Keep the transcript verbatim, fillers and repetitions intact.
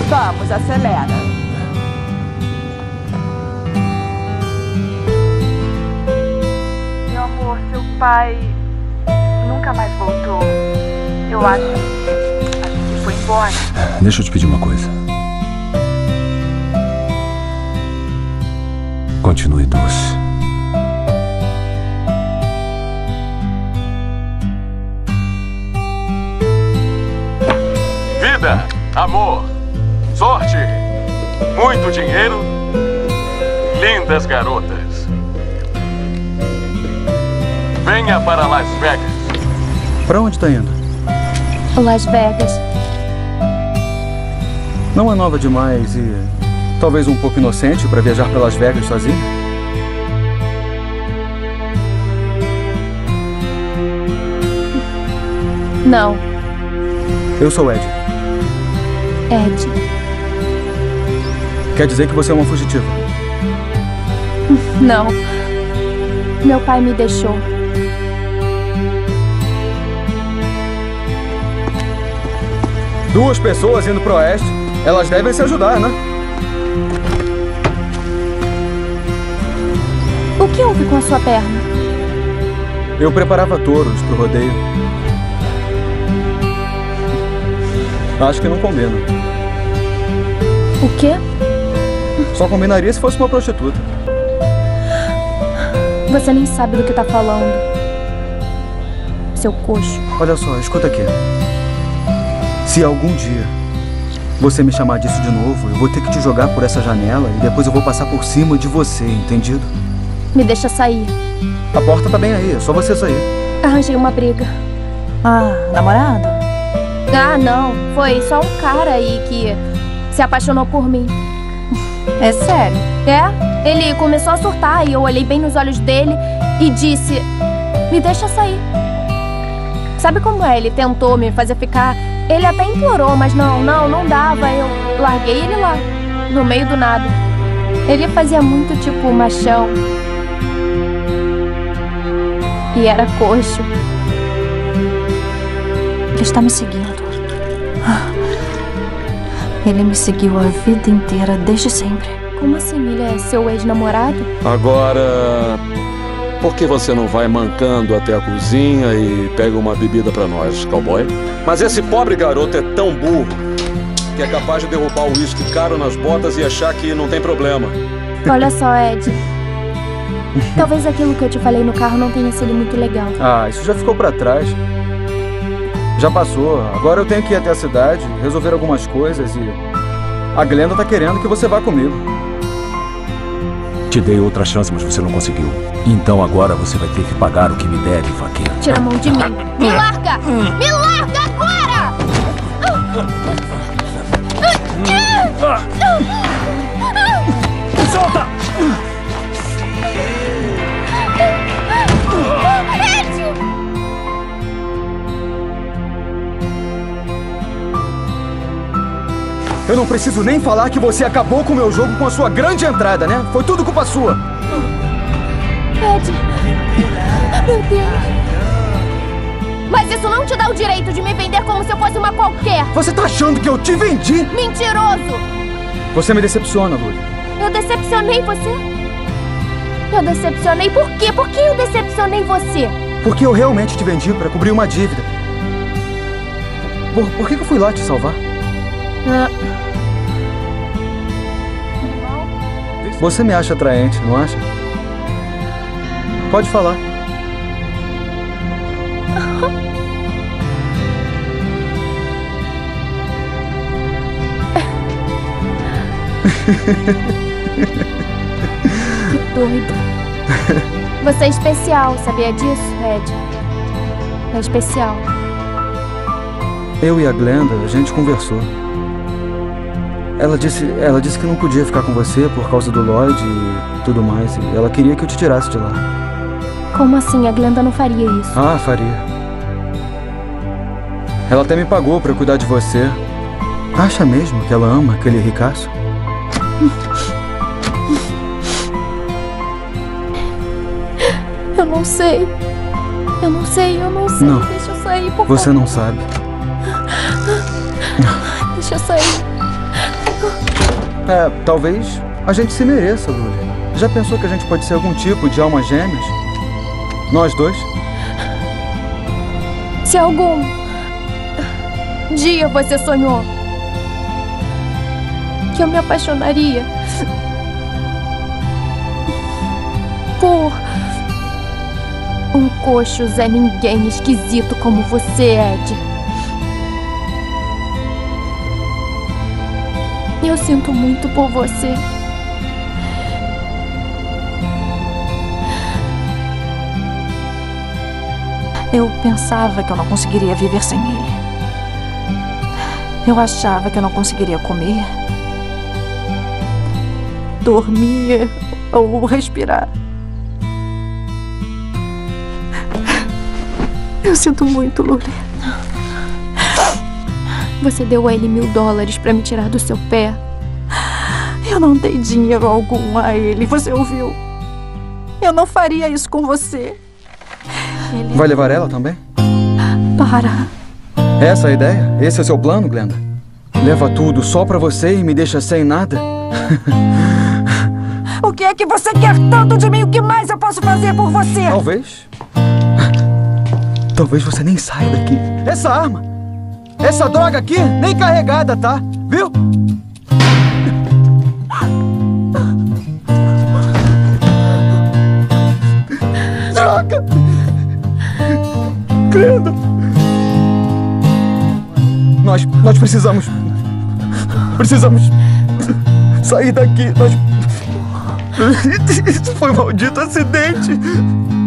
Vamos, acelera. Meu amor, seu pai nunca mais voltou. Eu acho, acho que foi embora. Deixa eu te pedir uma coisa. Continue doce. Vida, amor, sorte, muito dinheiro, lindas garotas. Venha para Las Vegas. Para onde tá indo? Las Vegas. Não é nova demais e talvez um pouco inocente para viajar para Las Vegas sozinho? Não. Eu sou Ed. Ed. Quer dizer que você é uma fugitiva? Não. Meu pai me deixou. Duas pessoas indo pro oeste. Elas devem se ajudar, né? O que houve com a sua perna? Eu preparava touros pro rodeio. Acho que não combina. O quê? Só combinaria se fosse uma prostituta. Você nem sabe do que tá falando. Seu coxo. Olha só, escuta aqui. Se algum dia você me chamar disso de novo, eu vou ter que te jogar por essa janela e depois eu vou passar por cima de você, entendido? Me deixa sair. A porta tá bem aí, é só você sair. Arranjei uma briga. Ah, namorado? Ah, não. Foi só um cara aí que se apaixonou por mim. É sério? É? Ele começou a surtar e eu olhei bem nos olhos dele e disse: me deixa sair. Sabe como é? Ele tentou me fazer ficar. Ele até implorou, mas não, não, não dava. Eu larguei ele lá, no meio do nada. Ele fazia muito tipo machão. E era coxo. Ele está me seguindo. Ele me seguiu a vida inteira, desde sempre. Como assim? Ele é seu ex-namorado? Agora, por que você não vai mancando até a cozinha e pega uma bebida pra nós, cowboy? Mas esse pobre garoto é tão burro que é capaz de derrubar o uísque caro nas botas e achar que não tem problema. Olha só, Ed. Talvez aquilo que eu te falei no carro não tenha sido muito legal. Ah, isso já ficou pra trás. Já passou. Agora eu tenho que ir até a cidade, resolver algumas coisas e... a Glenda tá querendo que você vá comigo. Te dei outra chance, mas você não conseguiu. Então agora você vai ter que pagar o que me deve, vaqueiro. Tira a mão de mim. Me larga! Me larga agora! Solta! Eu não preciso nem falar que você acabou com o meu jogo com a sua grande entrada, né? Foi tudo culpa sua. Ed. Meu Deus. Mas isso não te dá o direito de me vender como se eu fosse uma qualquer. Você tá achando que eu te vendi? Mentiroso. Você me decepciona, Lúlia. Eu decepcionei você? Eu decepcionei por quê? Por que eu decepcionei você? Porque eu realmente te vendi pra cobrir uma dívida. Por, por que eu fui lá te salvar? Ah. Você me acha atraente, não acha? Pode falar. Que doido. Você é especial, sabia disso, Ed? É especial. Eu e a Glenda, a gente conversou. Ela disse, ela disse que não podia ficar com você por causa do Lloyd e tudo mais. E ela queria que eu te tirasse de lá. Como assim? A Glenda não faria isso. Ah, faria. Ela até me pagou pra cuidar de você. Acha mesmo que ela ama aquele ricaço? Eu não sei. Eu não sei, eu não sei. Não. Deixa eu sair, por Você favor. não sabe. Deixa eu sair. É, talvez a gente se mereça, Lully. Já pensou que a gente pode ser algum tipo de almas gêmeas? Nós dois? Se algum dia você sonhou que eu me apaixonaria por um coxo Zé Ninguém esquisito como você, Ed, eu sinto muito por você. Eu pensava que eu não conseguiria viver sem ele. Eu achava que eu não conseguiria comer, dormir ou respirar. Eu sinto muito, Lully. Você deu a ele mil dólares pra me tirar do seu pé. Eu não dei dinheiro algum a ele, você ouviu? Eu não faria isso com você. Ele... Vai levar ela também? Para. Essa é a ideia? Esse é o seu plano, Glenda? Leva tudo só pra você e me deixa sem nada? O que é que você quer tanto de mim? O que mais eu posso fazer por você? Talvez. Talvez você nem saia daqui. Essa arma, essa droga aqui, nem carregada, tá? Viu? Droga! Glenda! Nós, nós precisamos... Precisamos sair daqui. Nós... Isso foi um maldito acidente.